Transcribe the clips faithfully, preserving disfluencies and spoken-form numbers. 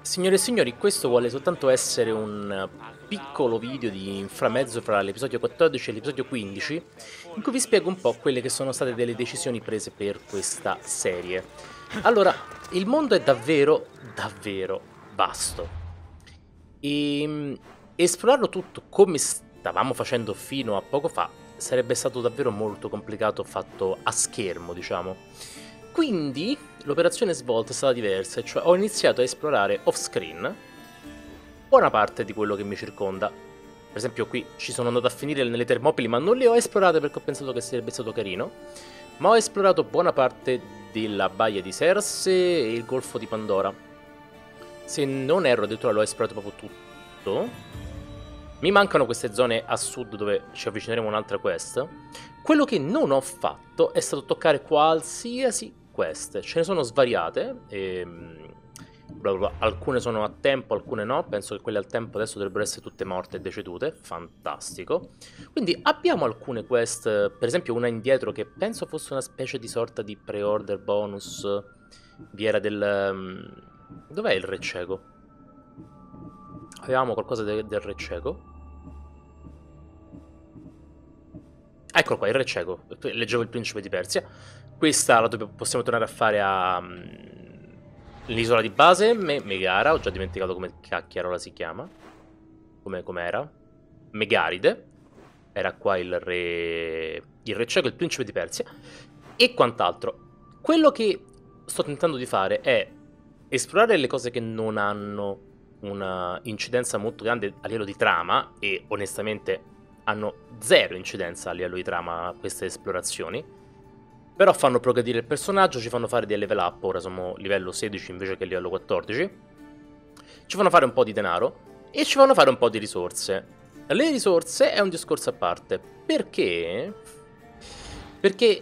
Signore e signori, questo vuole soltanto essere un piccolo video di inframezzo fra l'episodio quattordici e l'episodio quindici, in cui vi spiego un po' quelle che sono state delle decisioni prese per questa serie. Allora, il mondo è davvero, davvero vasto. E esplorarlo tutto come stavamo facendo fino a poco fa sarebbe stato davvero molto complicato fatto a schermo, diciamo. Quindi l'operazione svolta è stata diversa, cioè ho iniziato a esplorare off-screen buona parte di quello che mi circonda. Per esempio qui ci sono andato a finire nelle Termopili, ma non le ho esplorate perché ho pensato che sarebbe stato carino. Ma ho esplorato buona parte della baia di Serse e il golfo di Pandora. Se non erro, addirittura l'ho esplorato proprio tutto. Mi mancano queste zone a sud dove ci avvicineremo a un'altra quest. Quello che non ho fatto è stato toccare qualsiasi quest. Ce ne sono svariate. E, bla bla bla. Alcune sono a tempo, alcune no. Penso che quelle al tempo adesso dovrebbero essere tutte morte e decedute. Fantastico. Quindi abbiamo alcune quest. Per esempio una indietro che penso fosse una specie di sorta di pre-order bonus. Vi era del... Dov'è il re cieco? Avevamo qualcosa de del re cieco? Eccolo qua, il re cieco. Leggevo il principe di Persia. Questa la possiamo tornare a fare a um, l'isola di base, Me Megara. Ho già dimenticato come cacchiarola si chiama. Come com'era? Megaride. Era qua il re... Il re cieco, il principe di Persia. E quant'altro. Quello che sto tentando di fare è esplorare le cose che non hanno una incidenza molto grande a livello di trama, e onestamente hanno zero incidenza a livello di trama queste esplorazioni, però fanno progredire il personaggio, ci fanno fare dei level up. Ora siamo livello sedici invece che livello quattordici, ci fanno fare un po' di denaro e ci fanno fare un po' di risorse. Le risorse è un discorso a parte, perché perché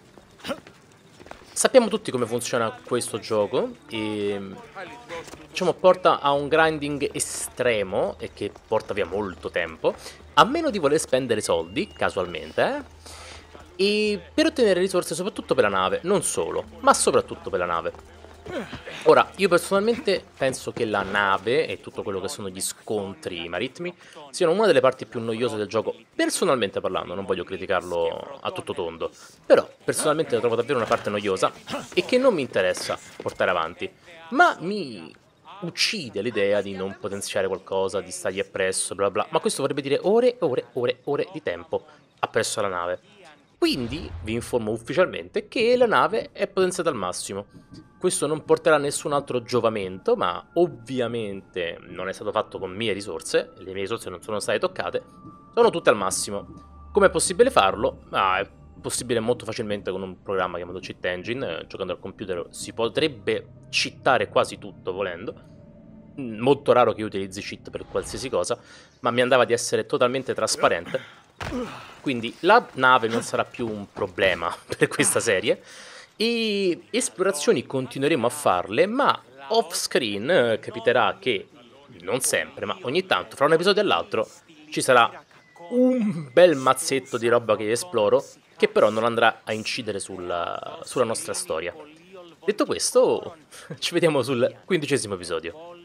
sappiamo tutti come funziona questo gioco e diciamo porta a un grinding estremo e che porta via molto tempo, a meno di voler spendere soldi, casualmente, eh? E per ottenere risorse soprattutto per la nave, non solo, ma soprattutto per la nave. Ora, io personalmente penso che la nave e tutto quello che sono gli scontri marittimi siano una delle parti più noiose del gioco, personalmente parlando, non voglio criticarlo a tutto tondo, però personalmente la trovo davvero una parte noiosa e che non mi interessa portare avanti, ma mi uccide l'idea di non potenziare qualcosa, di stargli appresso, bla bla, ma questo vorrebbe dire ore e ore, ore, ore di tempo appresso alla nave. Quindi vi informo ufficialmente che la nave è potenziata al massimo. Questo non porterà nessun altro giovamento, ma ovviamente non è stato fatto con mie risorse, le mie risorse non sono state toccate, sono tutte al massimo. Come è possibile farlo? Ah, è possibile molto facilmente con un programma chiamato Cheat Engine. Giocando al computer si potrebbe cheatare quasi tutto volendo. Molto raro che io utilizzi cheat per qualsiasi cosa, ma mi andava di essere totalmente trasparente. Quindi la nave non sarà più un problema per questa serie e esplorazioni continueremo a farle, ma off screen eh, capiterà che, non sempre, ma ogni tanto, fra un episodio e l'altro, ci sarà un bel mazzetto di roba che esploro, che però non andrà a incidere sulla, sulla nostra storia. Detto questo, ci vediamo sul quindicesimo episodio.